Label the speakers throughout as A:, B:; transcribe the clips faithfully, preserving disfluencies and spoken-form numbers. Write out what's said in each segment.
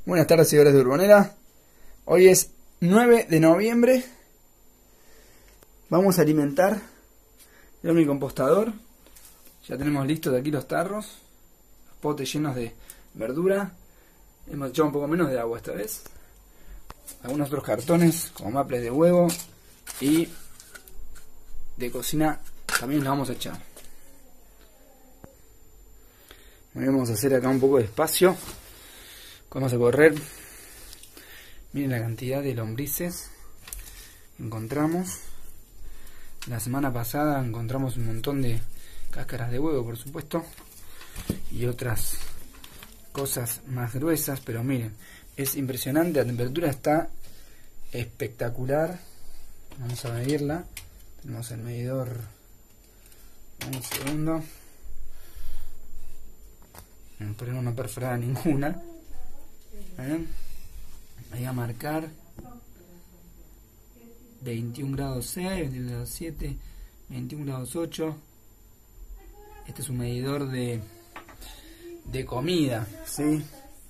A: Buenas tardes, seguidores de Urbonera. Hoy es nueve de noviembre. Vamos a alimentar el hormicompostador. Ya tenemos listos de aquí los tarros, los potes llenos de verdura. Hemos echado un poco menos de agua esta vez. Algunos otros cartones como maples de huevo y de cocina también los vamos a echar. Vamos a hacer acá un poco de espacio. Vamos a correr. Miren la cantidad de lombrices que encontramos. La semana pasada encontramos un montón de cáscaras de huevo, por supuesto, y otras cosas más gruesas, pero miren, es impresionante. La temperatura está espectacular. Vamos a medirla. Tenemos el medidor. Un segundo. Pero no perforada ninguna. ¿Eh? Voy a marcar veintiún grados seis, veintiún grados siete, veintiún grados ocho. Este es un medidor de de comida, ¿sí?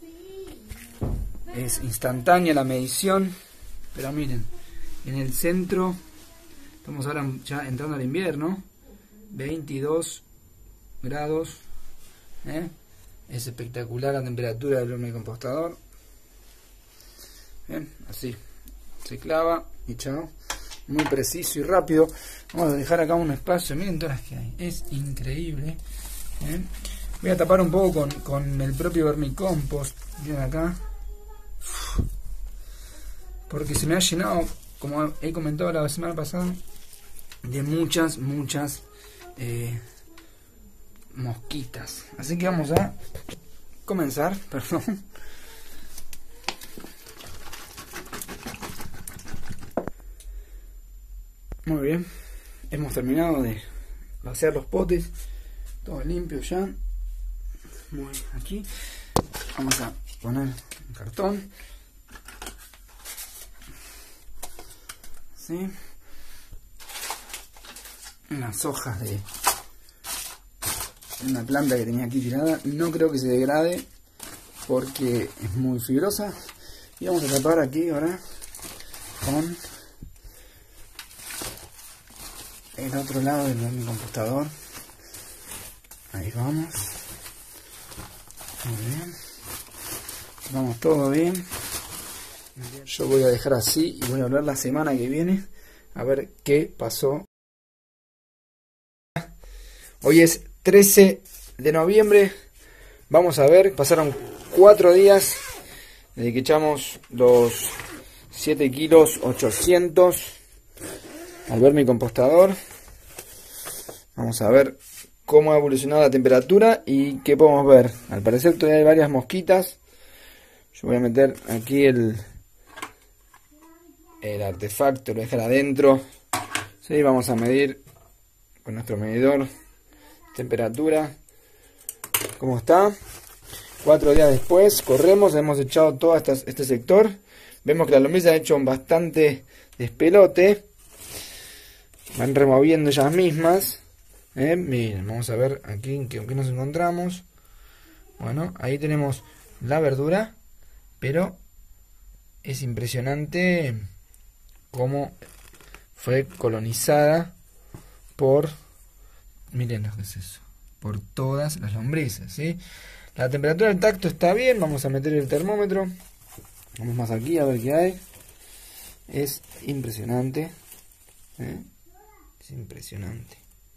A: Es instantánea la medición, pero miren, en el centro estamos ahora ya entrando al invierno, veintidós grados, ¿eh? Es espectacular la temperatura del hormicompostador. Bien, así se clava y chao. Muy preciso y rápido. Vamos a dejar acá un espacio. Miren todas las que hay. Es increíble. Bien. Voy a tapar un poco con, con el propio vermicompost. Miren acá. Uf. Porque se me ha llenado, como he comentado la semana pasada, de muchas, muchas eh, mosquitas. Así que vamos a comenzar. Perdón. Muy bien, hemos terminado de vaciar los potes, todo limpio ya. Muy bien, aquí vamos a poner un cartón, ¿sí? Unas hojas de una planta que tenía aquí tirada. No creo que se degrade porque es muy fibrosa. Y vamos a tapar aquí ahora con el otro lado del hormicompostador. Ahí vamos. Muy bien. Vamos todo bien. Yo voy a dejar así y voy a hablar la semana que viene a ver qué pasó. Hoy es trece de noviembre. Vamos a ver, pasaron cuatro días desde que echamos los siete kilos ochocientos al vermicompostador. Vamos a ver cómo ha evolucionado la temperatura y qué podemos ver. Al parecer todavía hay varias mosquitas. Yo voy a meter aquí el, el artefacto, lo voy a dejar adentro. Sí, vamos a medir con nuestro medidor temperatura cómo está. Cuatro días después, corremos, hemos echado todo esta, este sector. Vemos que las lombrices han hecho un bastante despelote. Van removiendo ellas mismas. Eh, miren, vamos a ver aquí en qué, en qué nos encontramos. Bueno, ahí tenemos la verdura, pero es impresionante cómo fue colonizada por, miren lo que es eso, por todas las lombrices, ¿sí? La temperatura del tacto está bien. Vamos a meter el termómetro. Vamos más aquí a ver qué hay. Es impresionante, ¿eh? Es impresionante.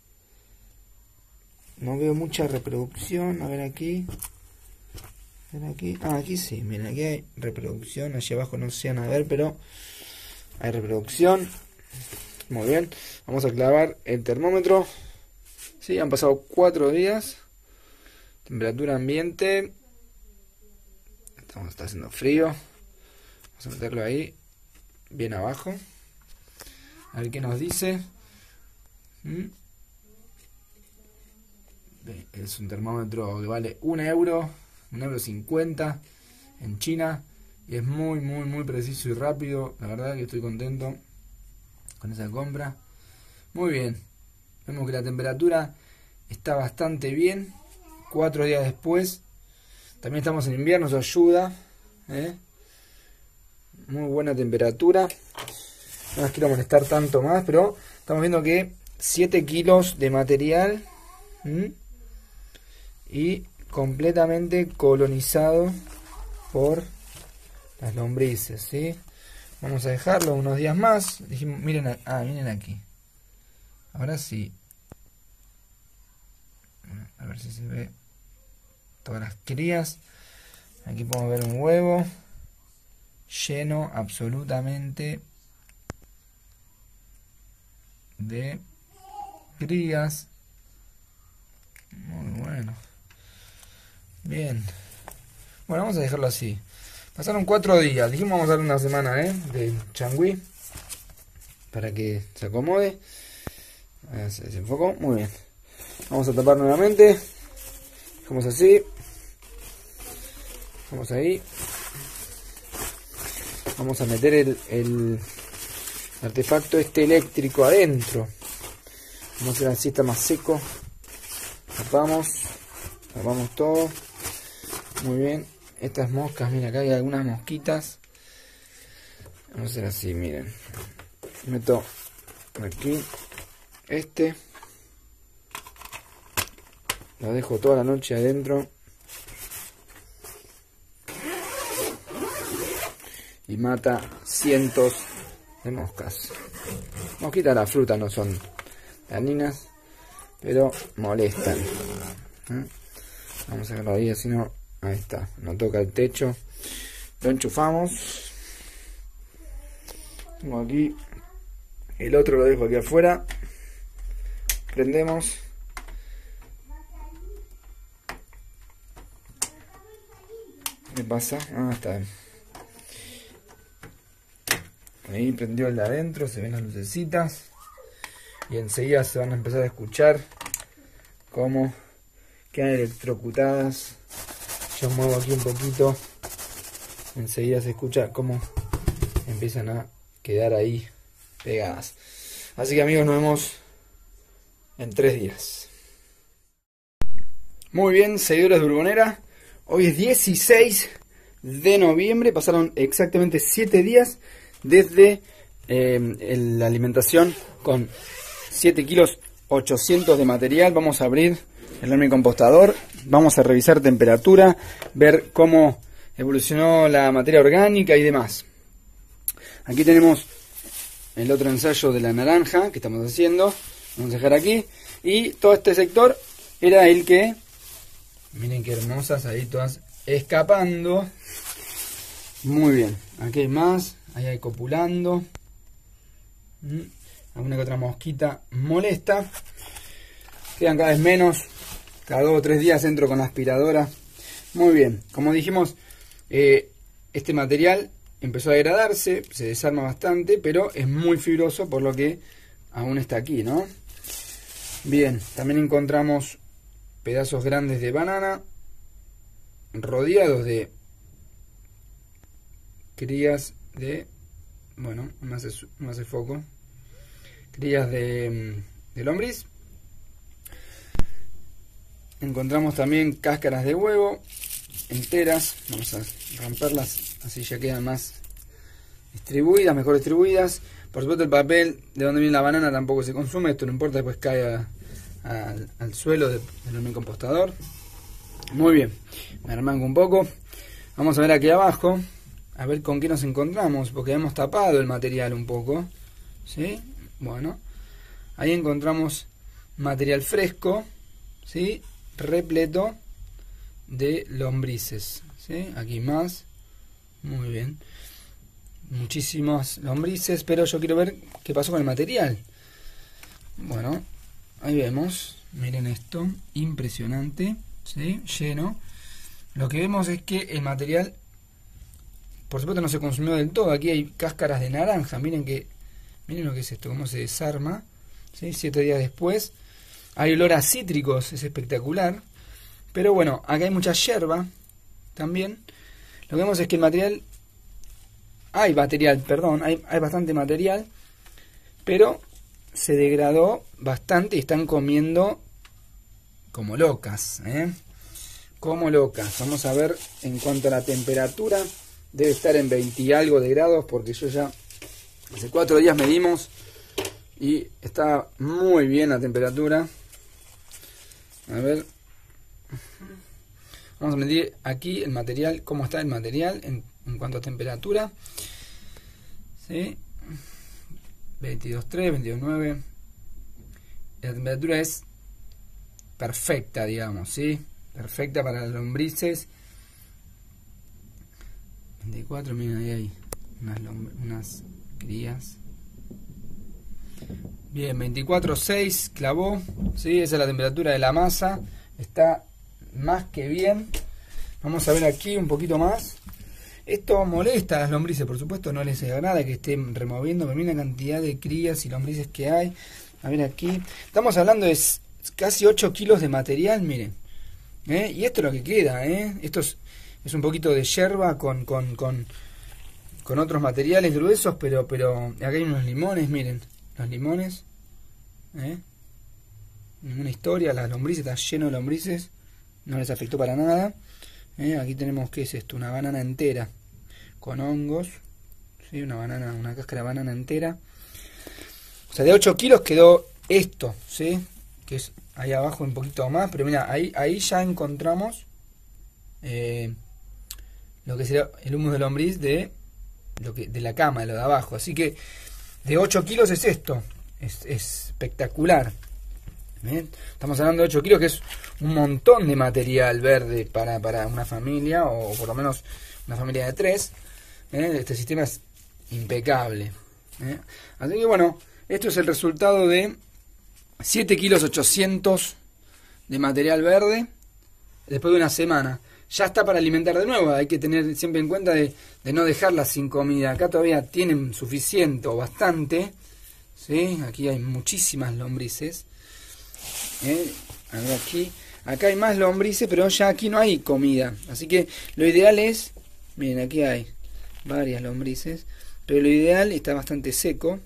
A: No veo mucha reproducción. A ver aquí. A ver aquí. Ah, aquí sí. Miren, aquí hay reproducción. Allí abajo no se van a ver, pero hay reproducción. Muy bien. Vamos a clavar el termómetro. Sí, han pasado cuatro días. Temperatura ambiente. Estamos, está haciendo frío. Vamos a meterlo ahí. Bien abajo. A ver qué nos dice. ¿Mm? Es un termómetro que vale un euro, un euro cincuenta en China, y es muy muy muy preciso y rápido. La verdad que estoy contento con esa compra. Muy bien, vemos que la temperatura está bastante bien. Cuatro días después, también estamos en invierno, eso ayuda, ¿eh? Muy buena temperatura. No las quiero molestar tanto más, pero estamos viendo que siete kilos de material. ¿Mm? Y completamente colonizado por las lombrices, ¿sí? Vamos a dejarlo unos días más. Dijimos, miren, a, ah, miren aquí. Ahora sí. A ver si se ve todas las crías. Aquí podemos ver un huevo lleno absolutamente de crías. Muy bueno. Bien. Bueno, vamos a dejarlo así. Pasaron cuatro días. Dijimos vamos a darle una semana, ¿eh? De changüí. Para que se acomode. Se desenfocó. Muy bien. Vamos a tapar nuevamente. Dejamos así. Vamos ahí. Vamos a meter el, el artefacto este eléctrico adentro. Vamos a hacer así, está más seco. Tapamos. Tapamos todo. Muy bien. Estas moscas, mira, acá hay algunas mosquitas. Vamos a hacer así, miren. Meto aquí este. Lo dejo toda la noche adentro. Y mata cientos de moscas. Mosquitas, las frutas no son dañinas, pero molestan. ¿Eh? Vamos a sacarlo ahí, así no. Ahí está, no toca el techo. Lo enchufamos. Tengo aquí. El otro lo dejo aquí afuera. Prendemos. ¿Qué pasa? Ah, está bien. Ahí prendió el de adentro, se ven las lucecitas. Y enseguida se van a empezar a escuchar cómo quedan electrocutadas. Yo muevo aquí un poquito. Enseguida se escucha cómo empiezan a quedar ahí pegadas. Así que amigos, nos vemos en tres días. Muy bien, seguidores de Urbonera. Hoy es dieciséis de noviembre. Pasaron exactamente siete días desde eh, la alimentación con siete kilos ochocientos de material. Vamos a abrir el lombricompostador. Vamos a revisar temperatura, ver cómo evolucionó la materia orgánica y demás. Aquí tenemos el otro ensayo de la naranja que estamos haciendo. Vamos a dejar aquí. Y todo este sector era el que... Miren qué hermosas, ahí todas escapando. Muy bien. Aquí hay más. Ahí hay copulando. ¿Mm? Alguna que otra mosquita molesta. Quedan cada vez menos. Cada dos o tres días entro con la aspiradora. Muy bien. Como dijimos, eh, este material empezó a degradarse. Se desarma bastante, pero es muy fibroso, por lo que aún está aquí, ¿no? Bien. También encontramos pedazos grandes de banana rodeados de crías de... Bueno, no hace, no hace foco. Crías de, de lombriz. Encontramos también cáscaras de huevo enteras. Vamos a romperlas, así ya quedan más distribuidas, mejor distribuidas. Por supuesto el papel de donde viene la banana tampoco se consume. Esto no importa, después cae a, a, al, al suelo de, del lombricompostador. Muy bien, me armanco un poco. Vamos a ver aquí abajo, a ver con qué nos encontramos, porque hemos tapado el material un poco, ¿sí? Bueno, ahí encontramos material fresco, ¿sí? Repleto de lombrices, ¿sí? Aquí más, muy bien, muchísimas lombrices, pero yo quiero ver qué pasó con el material. Bueno, ahí vemos, miren esto, impresionante, ¿sí? Lleno. Lo que vemos es que el material, por supuesto, no se consumió del todo. Aquí hay cáscaras de naranja, miren que, miren lo que es esto, cómo se desarma, ¿sí? Siete días después. Hay olor a cítricos, es espectacular. Pero bueno, acá hay mucha yerba también. Lo que vemos es que el material, hay material, perdón, hay, hay bastante material, pero se degradó bastante y están comiendo como locas, ¿eh? Como locas. Vamos a ver en cuanto a la temperatura debe estar en veinte y algo de grados, porque yo ya hace cuatro días medimos y está muy bien la temperatura. A ver, vamos a medir aquí el material, cómo está el material en, en cuanto a temperatura. ¿Sí? veintidós punto tres, veintidós punto nueve. La temperatura es perfecta, digamos, ¿sí? Perfecta para las lombrices. veinticuatro, miren, ahí hay unas, unas crías. Bien, veinticuatro punto seis clavó, ¿sí? Esa es la temperatura de la masa. Está más que bien. Vamos a ver aquí un poquito más. Esto molesta a las lombrices, por supuesto, no les agrada que estén removiendo. Pero miren la cantidad de crías y lombrices que hay. A ver aquí. Estamos hablando de casi ocho kilos de material, miren. ¿Eh? Y esto es lo que queda, ¿eh? Esto es, es un poquito de yerba con, con, con, con otros materiales gruesos, pero, pero acá hay unos limones, miren. Los limones. ¿Eh? Ninguna historia, las lombrices, está lleno de lombrices. No les afectó para nada. ¿Eh? Aquí tenemos, ¿qué es esto? Una banana entera con hongos. ¿Sí? Una banana, una cáscara de banana entera. O sea, de ocho kilos quedó esto, ¿sí? Que es ahí abajo un poquito más, pero mira, ahí, ahí ya encontramos eh, lo que sería el humus de lombriz de, lo que, de la cama, de lo de abajo. Así que de ocho kilos es esto, es, es espectacular. ¿Bien? Estamos hablando de ocho kilos, que es un montón de material verde para, para una familia, o por lo menos una familia de tres. ¿Eh? Este sistema es impecable. ¿Eh? Así que bueno, esto es el resultado de siete kilos ochocientos de material verde después de una semana. Ya está para alimentar de nuevo. Hay que tener siempre en cuenta de, de no dejarlas sin comida. Acá todavía tienen suficiente o bastante, ¿sí? Aquí hay muchísimas lombrices. ¿Eh? A ver aquí. Acá hay más lombrices, pero ya aquí no hay comida. Así que lo ideal es... Miren, aquí hay varias lombrices. Pero lo ideal, está bastante seco.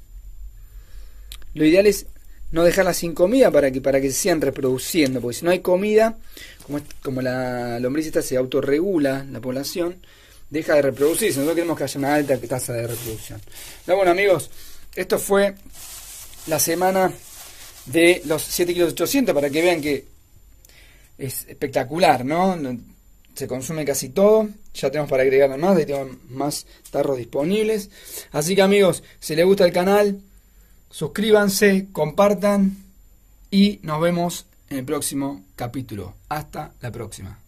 A: Lo ideal es no dejarlas sin comida para que para que se sigan reproduciendo, porque si no hay comida, como, como la lombriz esta se autorregula la población, deja de reproducirse. Nosotros queremos que haya una alta tasa de reproducción. No, bueno, amigos, esto fue la semana de los siete kilos ochocientos, para que vean que es espectacular, ¿no? Se consume casi todo. Ya tenemos para agregar más, ahí tenemos más tarros disponibles. Así que, amigos, si les gusta el canal, suscríbanse, compartan y nos vemos en el próximo capítulo. Hasta la próxima.